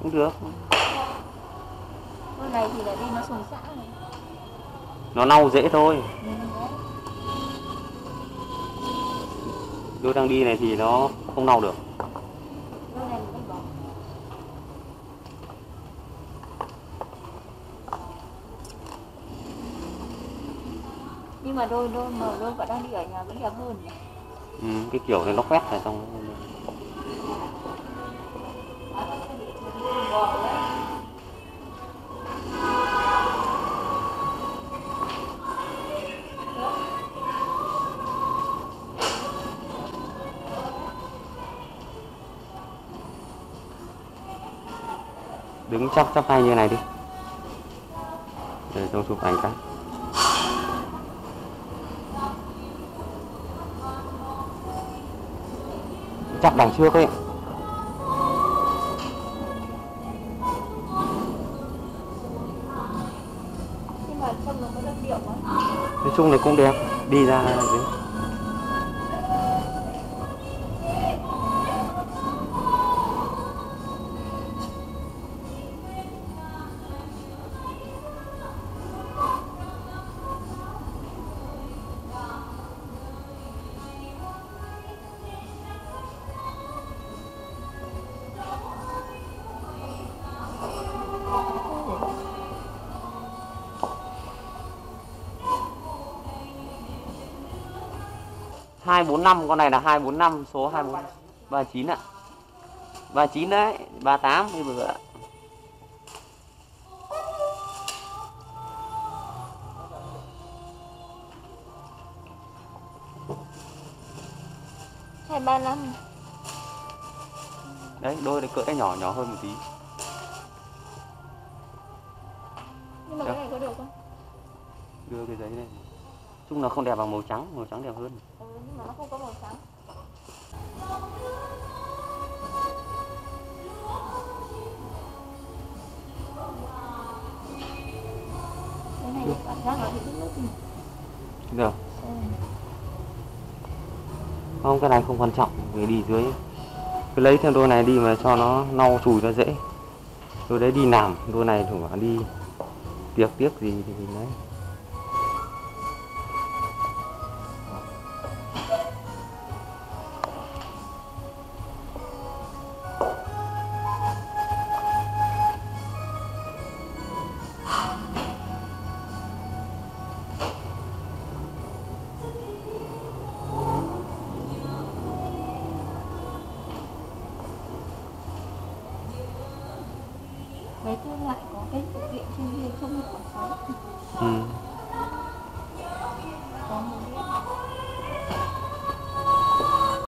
Cũng được. Đôi này thì lại đi nó sùng sã này. Nó nâu dễ thôi. Đôi đang đi này thì nó không nâu được. Đôi này mình bỏ. Nhưng mà đôi vẫn đang đi ở nhà vẫn đẹp hơn. Cái kiểu này nó quét là xong. Đứng chắp tay như này đi. Để tôi chụp ảnh cái. Chắp đằng trước ấy. Nhưng mà trông nó có đơn điệu quá. Nói chung này cũng đẹp. Đi ra đấy. Hai bốn năm, con này là 245, số 2439 ạ. 39 đấy, 38 bây giờ ạ. Hai ba năm. Đấy, đôi này cỡ nhỏ nhỏ hơn một tí. Nhưng mà cái này có được không? Đưa cái giấy này. Chung nó không đẹp bằng màu trắng đẹp hơn. Nhưng mà nó không có màu trắng. Cái này cảm giác nó bị nước. Được. Không, cái này không quan trọng, người đi dưới. Cứ lấy theo đôi này đi mà cho nó lau chùi nó dễ. Đôi đấy đi làm, đôi này thủng bảo đi tiệc tiếc gì thì đấy. Mấy thương lại có cái phụ kiện trên kia trông nó còn xấu.